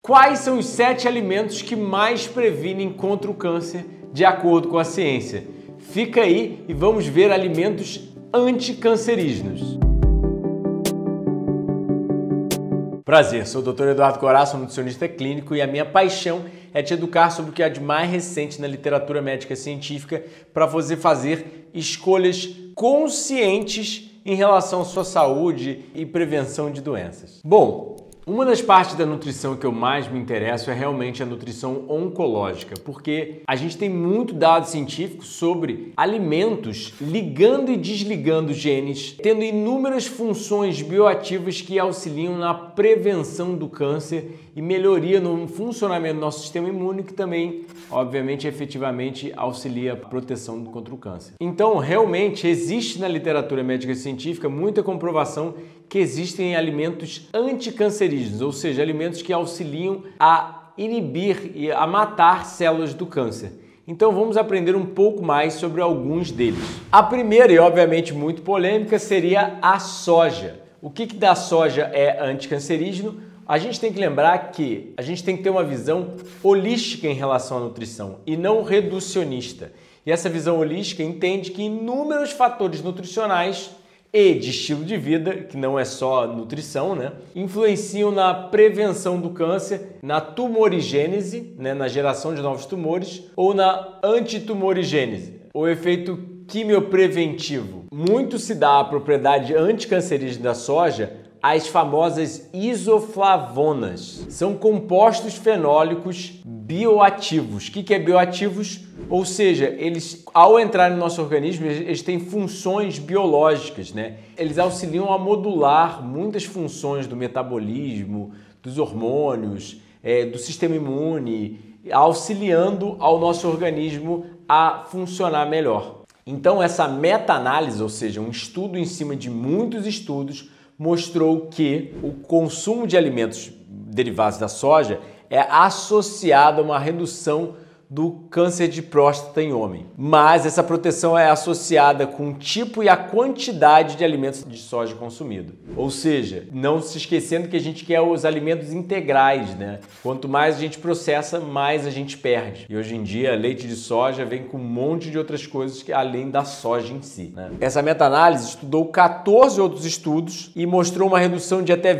Quais são os 7 alimentos que mais previnem contra o câncer de acordo com a ciência? Fica aí e vamos ver alimentos anticancerígenos. Prazer, sou o Dr. Eduardo Coraça, sou nutricionista clínico e a minha paixão é te educar sobre o que há de mais recente na literatura médica científica para você fazer escolhas conscientes em relação à sua saúde e prevenção de doenças. Bom, uma das partes da nutrição que eu mais me interesso é realmente a nutrição oncológica, porque a gente tem muito dado científico sobre alimentos ligando e desligando genes, tendo inúmeras funções bioativas que auxiliam na prevenção do câncer e melhoria no funcionamento do nosso sistema imune, que também, obviamente, efetivamente auxilia a proteção contra o câncer. Então, realmente, existe na literatura médica científica muita comprovação que existem alimentos anticancerígenos, ou seja, alimentos que auxiliam a inibir e a matar células do câncer. Então vamos aprender um pouco mais sobre alguns deles. A primeira, e obviamente muito polêmica, seria a soja. O que da soja é anticancerígeno? A gente tem que lembrar que a gente tem que ter uma visão holística em relação à nutrição e não reducionista. E essa visão holística entende que inúmeros fatores nutricionais e de estilo de vida, que não é só nutrição, né, influenciam na prevenção do câncer, na tumorigênese, né, na geração de novos tumores, ou na antitumorigênese, o efeito quimiopreventivo. Muito se dá a propriedade anticancerígena da soja às famosas isoflavonas. São compostos fenólicos bioativos. O que é bioativos? Ou seja, eles, ao entrar no nosso organismo, eles têm funções biológicas, né? Eles auxiliam a modular muitas funções do metabolismo, dos hormônios, do sistema imune, auxiliando ao nosso organismo a funcionar melhor. Então, essa meta-análise, ou seja, um estudo em cima de muitos estudos, mostrou que o consumo de alimentos derivados da soja é associado a uma redução do câncer de próstata em homem. Mas essa proteção é associada com o tipo e a quantidade de alimentos de soja consumido. Ou seja, não se esquecendo que a gente quer os alimentos integrais, né? Quanto mais a gente processa, mais a gente perde. E hoje em dia, leite de soja vem com um monte de outras coisas que além da soja em si, né? Essa meta-análise estudou 14 outros estudos e mostrou uma redução de até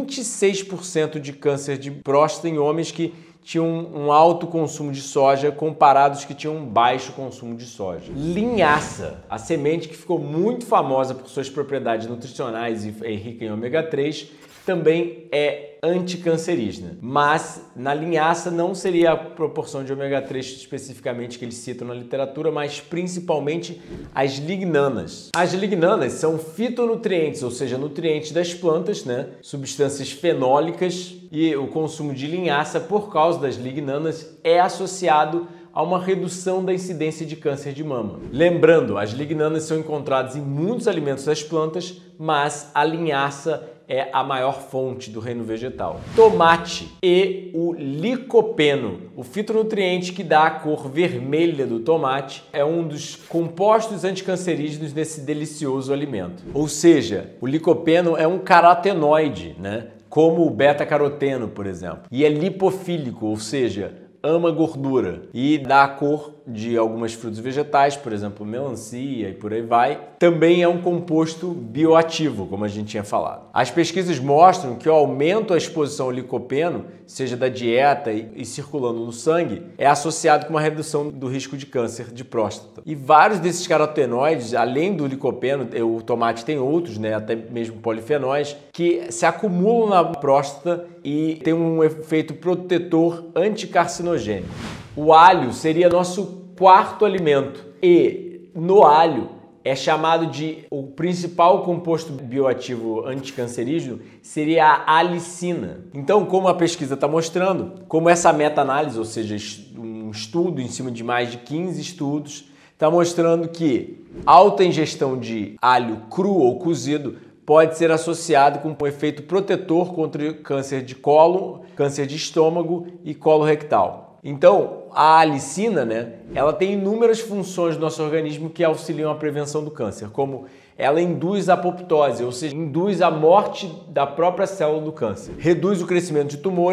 26% de câncer de próstata em homens que tinham um alto consumo de soja comparados que tinham um baixo consumo de soja. Linhaça, a semente que ficou muito famosa por suas propriedades nutricionais e é rica em ômega 3, também é anticancerígena. Mas na linhaça não seria a proporção de ômega 3 especificamente que eles citam na literatura, mas principalmente as lignanas. As lignanas são fitonutrientes, ou seja, nutrientes das plantas, né? Substâncias fenólicas, e o consumo de linhaça por causa das lignanas é associado a uma redução da incidência de câncer de mama. Lembrando, as lignanas são encontradas em muitos alimentos das plantas, mas a linhaça é a maior fonte do reino vegetal. Tomate e o licopeno, o fitonutriente que dá a cor vermelha do tomate, é um dos compostos anticancerígenos desse delicioso alimento. Ou seja, o licopeno é um carotenoide, né? Como o beta-caroteno, por exemplo. E é lipofílico, ou seja, ama gordura e dá a cor de algumas frutas vegetais, por exemplo, melancia e por aí vai. Também é um composto bioativo, como a gente tinha falado. As pesquisas mostram que o aumento à exposição ao licopeno, seja da dieta e circulando no sangue, é associado com uma redução do risco de câncer de próstata. E vários desses carotenoides, além do licopeno, o tomate tem outros, né, até mesmo polifenóis, que se acumulam na próstata e tem um efeito protetor anticarcinogênico. O alho seria nosso quarto alimento e no alho é chamado de o principal composto bioativo anticancerígeno seria a alicina. Então, como a pesquisa está mostrando, como essa meta-análise, ou seja, um estudo em cima de mais de 15 estudos, está mostrando que alta ingestão de alho cru ou cozido pode ser associado com um efeito protetor contra câncer de cólon, câncer de estômago e colo rectal. Então, a alicina, né, ela tem inúmeras funções do nosso organismo que auxiliam a prevenção do câncer, como ela induz a apoptose, ou seja, induz a morte da própria célula do câncer, reduz o crescimento de tumores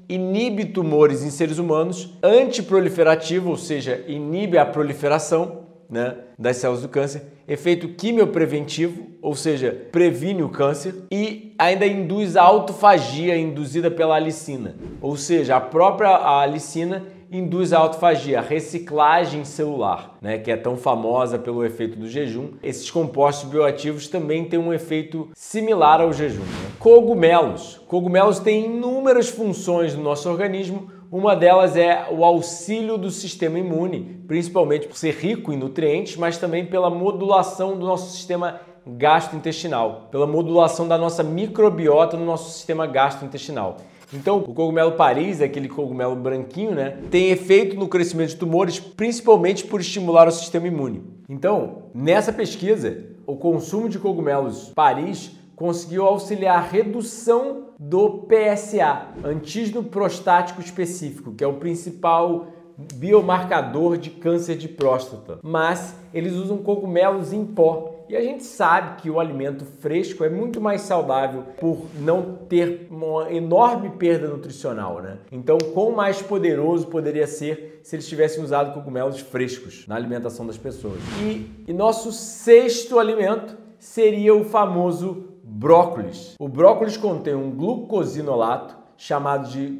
inibe tumores em seres humanos, antiproliferativo, ou seja, inibe a proliferação, né, das células do câncer, efeito quimiopreventivo, ou seja, previne o câncer, e ainda induz a autofagia induzida pela alicina, ou seja, a própria alicina induz a autofagia, a reciclagem celular, né, que é tão famosa pelo efeito do jejum. Esses compostos bioativos também têm um efeito similar ao jejum, né? Cogumelos. Cogumelos têm inúmeras funções no nosso organismo. Uma delas é o auxílio do sistema imune, principalmente por ser rico em nutrientes, mas também pela modulação do nosso sistema gastrointestinal, pela modulação da nossa microbiota no nosso sistema gastrointestinal. Então, o cogumelo Paris, aquele cogumelo branquinho, né, tem efeito no crescimento de tumores, principalmente por estimular o sistema imune. Então, nessa pesquisa, o consumo de cogumelos Paris conseguiu auxiliar a redução do PSA, antígeno prostático específico, que é o principal biomarcador de câncer de próstata. Mas eles usam cogumelos em pó. E a gente sabe que o alimento fresco é muito mais saudável por não ter uma enorme perda nutricional, né? Então, quão mais poderoso poderia ser se eles tivessem usado cogumelos frescos na alimentação das pessoas. E nosso sexto alimento seria o famoso brócolis. O brócolis contém um glucosinolato chamado de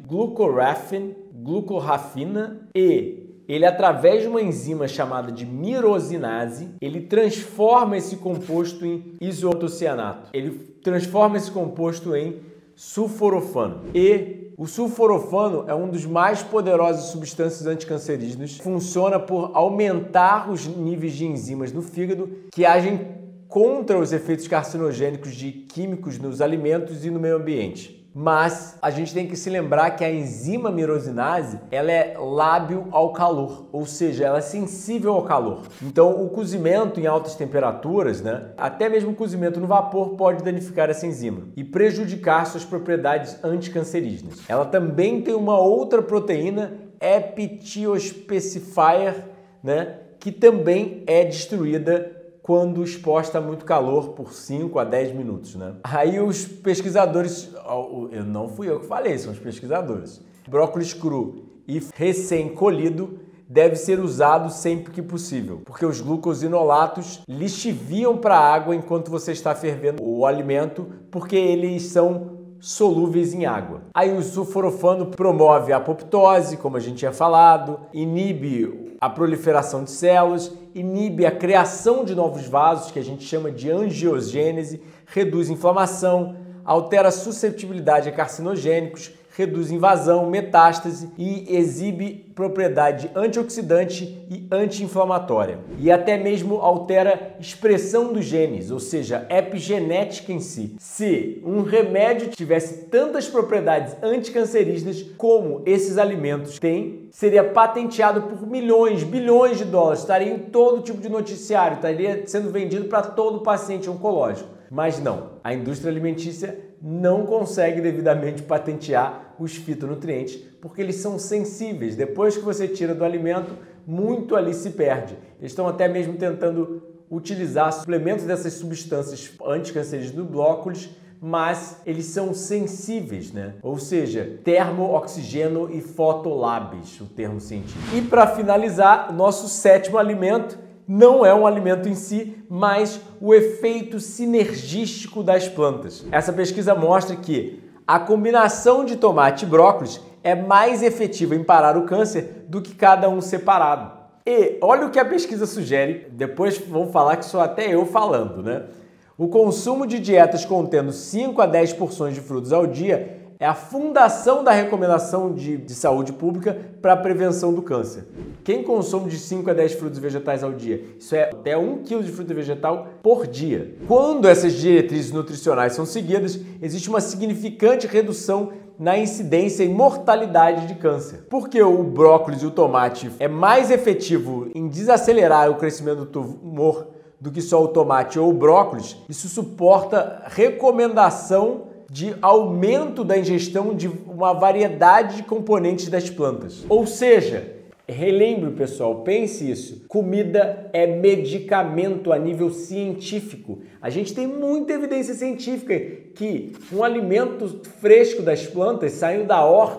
glucorafina e ele, através de uma enzima chamada de mirosinase, ele transforma esse composto em isotocianato. Ele transforma esse composto em sulforafano. E o sulforafano é um dos mais poderosos substâncias anticancerígenas. Funciona por aumentar os níveis de enzimas no fígado que agem contra os efeitos carcinogênicos de químicos nos alimentos e no meio ambiente. Mas a gente tem que se lembrar que a enzima mirosinase, ela é lábil ao calor, ou seja, ela é sensível ao calor. Então, o cozimento em altas temperaturas, né, até mesmo o cozimento no vapor pode danificar essa enzima e prejudicar suas propriedades anticancerígenas. Ela também tem uma outra proteína, epitiospecifier, né, que também é destruída quando exposta a muito calor por 5 a 10 minutos, né? Aí os pesquisadores, não fui eu que falei, são os pesquisadores. Brócolis cru e recém-colhido deve ser usado sempre que possível, porque os glucosinolatos lixiviam para a água enquanto você está fervendo o alimento, porque eles são solúveis em água. Aí o sulforafano promove a apoptose, como a gente tinha falado, inibe a proliferação de células, inibe a criação de novos vasos, que a gente chama de angiogênese, reduz inflamação, altera a suscetibilidade a carcinogênicos, reduz invasão, metástase e exibe propriedade antioxidante e anti-inflamatória. E até mesmo altera expressão dos genes, ou seja, epigenética em si. Se um remédio tivesse tantas propriedades anticancerígenas como esses alimentos têm, seria patenteado por milhões, bilhões de dólares, estaria em todo tipo de noticiário, estaria sendo vendido para todo paciente oncológico. Mas não, a indústria alimentícia não consegue devidamente patentear os fitonutrientes porque eles são sensíveis. Depois que você tira do alimento, muito ali se perde. Eles estão até mesmo tentando utilizar suplementos dessas substâncias anticancerígenas no brócolis, mas eles são sensíveis, né? Ou seja, termo-oxigeno e fotolabs, o termo científico. E para finalizar, nosso sétimo alimento não é um alimento em si, mas o efeito sinergístico das plantas. Essa pesquisa mostra que a combinação de tomate e brócolis é mais efetiva em parar o câncer do que cada um separado. E olha o que a pesquisa sugere, depois vão falar que sou até eu falando, né? O consumo de dietas contendo 5 a 10 porções de frutos ao dia é a fundação da recomendação de saúde pública para a prevenção do câncer. Quem consome de 5 a 10 frutos vegetais ao dia? Isso é até 1 kg de fruta vegetal por dia. Quando essas diretrizes nutricionais são seguidas, existe uma significante redução na incidência e mortalidade de câncer. Porque o brócolis e o tomate é mais efetivo em desacelerar o crescimento do tumor do que só o tomate ou o brócolis, isso suporta recomendação de aumento da ingestão de uma variedade de componentes das plantas. Ou seja, relembre, pessoal, pense isso, comida é medicamento a nível científico. A gente tem muita evidência científica que um alimento fresco das plantas, saindo da horta,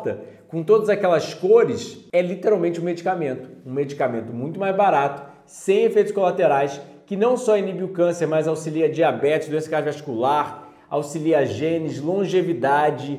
com todas aquelas cores, é literalmente um medicamento muito mais barato, sem efeitos colaterais, que não só inibe o câncer, mas auxilia diabetes, doença cardiovascular, auxilia genes, longevidade,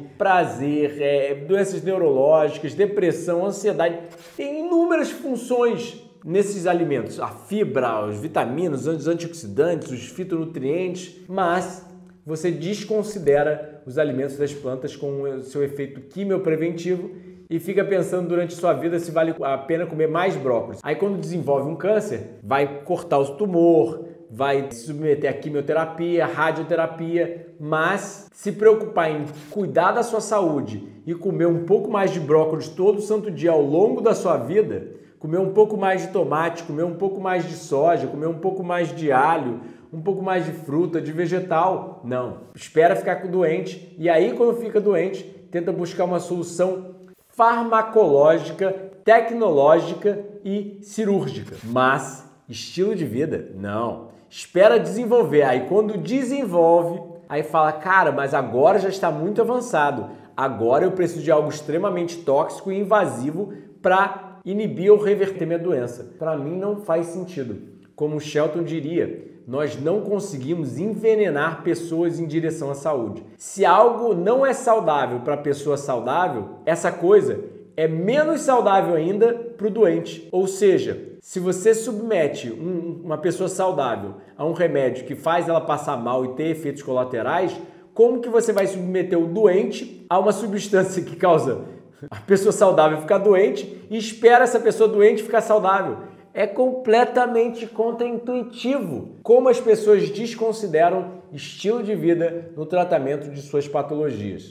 prazer, doenças neurológicas, depressão, ansiedade. Tem inúmeras funções nesses alimentos. A fibra, as vitaminas, os antioxidantes, os fitonutrientes, mas você desconsidera os alimentos das plantas com o seu efeito quimiopreventivo e fica pensando durante sua vida se vale a pena comer mais brócolis. Aí quando desenvolve um câncer, vai cortar o tumor, vai se submeter a quimioterapia, radioterapia, mas se preocupar em cuidar da sua saúde e comer um pouco mais de brócolis todo santo dia ao longo da sua vida, comer um pouco mais de tomate, comer um pouco mais de soja, comer um pouco mais de alho, um pouco mais de fruta, de vegetal, não. Espera ficar doente e aí quando fica doente, tenta buscar uma solução farmacológica, tecnológica e cirúrgica. Mas estilo de vida, não. Espera desenvolver. Aí quando desenvolve, aí fala, cara, mas agora já está muito avançado. Agora eu preciso de algo extremamente tóxico e invasivo para inibir ou reverter minha doença. Para mim não faz sentido. Como Shelton diria, nós não conseguimos envenenar pessoas em direção à saúde. Se algo não é saudável para a pessoa saudável, essa coisa é menos saudável ainda para o doente. Ou seja, se você submete uma pessoa saudável a um remédio que faz ela passar mal e ter efeitos colaterais, como que você vai submeter o doente a uma substância que causa a pessoa saudável ficar doente e espera essa pessoa doente ficar saudável? É completamente contraintuitivo como as pessoas desconsideram estilo de vida no tratamento de suas patologias.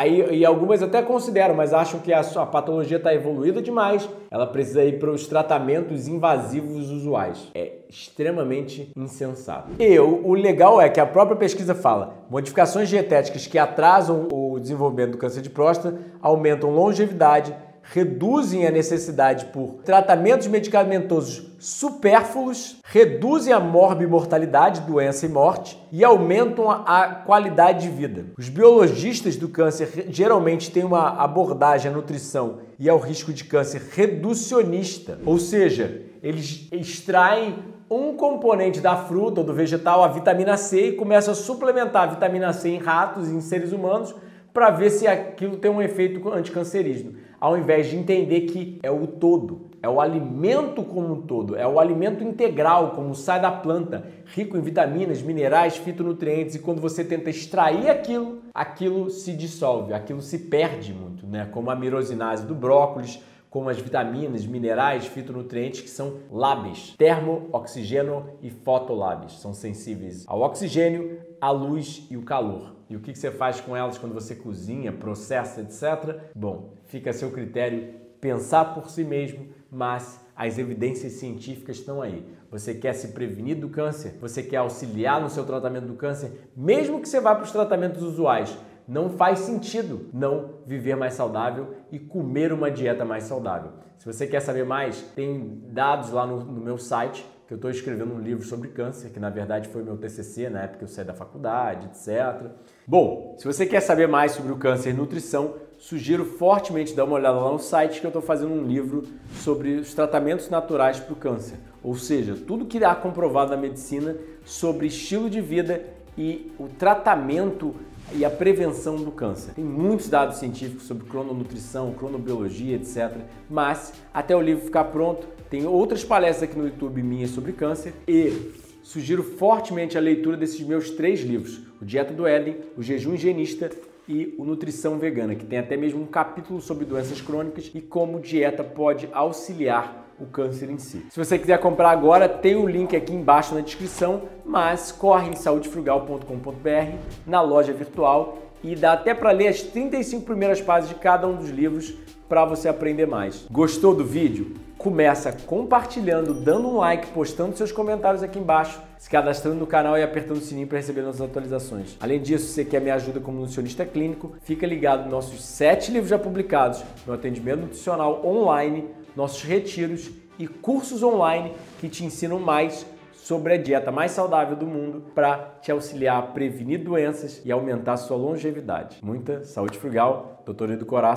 E algumas até consideram, mas acham que a sua patologia está evoluída demais, ela precisa ir para os tratamentos invasivos usuais. É extremamente insensato. O legal é que a própria pesquisa fala, modificações dietéticas que atrasam o desenvolvimento do câncer de próstata aumentam longevidade, reduzem a necessidade por tratamentos medicamentosos supérfluos, reduzem a morbimortalidade, doença e morte e aumentam a qualidade de vida. Os biologistas do câncer geralmente têm uma abordagem à nutrição e ao risco de câncer reducionista, ou seja, eles extraem um componente da fruta ou do vegetal, a vitamina C, e começam a suplementar a vitamina C em ratos e em seres humanos para ver se aquilo tem um efeito anticancerígeno, ao invés de entender que é o todo, é o alimento como um todo, é o alimento integral, como sai da planta, rico em vitaminas, minerais, fitonutrientes, e quando você tenta extrair aquilo se dissolve, aquilo se perde muito, né? Como a mirosinase do brócolis, como as vitaminas, minerais, fitonutrientes que são lábeis, termo, oxigênio e fotolábeis, são sensíveis ao oxigênio, à luz e o calor. E o que você faz com elas quando você cozinha, processa, etc? Bom, fica a seu critério pensar por si mesmo, mas as evidências científicas estão aí. Você quer se prevenir do câncer? Você quer auxiliar no seu tratamento do câncer? Mesmo que você vá para os tratamentos usuais, não faz sentido não viver mais saudável e comer uma dieta mais saudável. Se você quer saber mais, tem dados lá no meu site, que eu estou escrevendo um livro sobre câncer, que na verdade foi meu TCC, na época que eu saí da faculdade, etc. Bom, se você quer saber mais sobre o câncer e nutrição, sugiro fortemente dar uma olhada lá no site, que eu estou fazendo um livro sobre os tratamentos naturais para o câncer. Ou seja, tudo que há comprovado na medicina sobre estilo de vida e o tratamento e a prevenção do câncer. Tem muitos dados científicos sobre crononutrição, cronobiologia, etc. Mas até o livro ficar pronto, tem outras palestras aqui no YouTube minhas sobre câncer e sugiro fortemente a leitura desses meus 3 livros, o Dieta do Éden, o Jejum Higienista e o Nutrição Vegana, que tem até mesmo um capítulo sobre doenças crônicas e como dieta pode auxiliar o câncer em si. Se você quiser comprar agora, tem o link aqui embaixo na descrição, mas corre em saudefrugal.com.br, na loja virtual, e dá até para ler as 35 primeiras páginas de cada um dos livros para você aprender mais. Gostou do vídeo? Começa compartilhando, dando um like, postando seus comentários aqui embaixo, se cadastrando no canal e apertando o sininho para receber nossas atualizações. Além disso, se você quer minha ajuda como nutricionista clínico, fica ligado nos nossos 7 livros já publicados, no atendimento nutricional online, nossos retiros e cursos online que te ensinam mais sobre a dieta mais saudável do mundo para te auxiliar a prevenir doenças e aumentar a sua longevidade. Muita saúde frugal, Dr. Edu Coraça.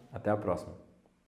Até a próxima.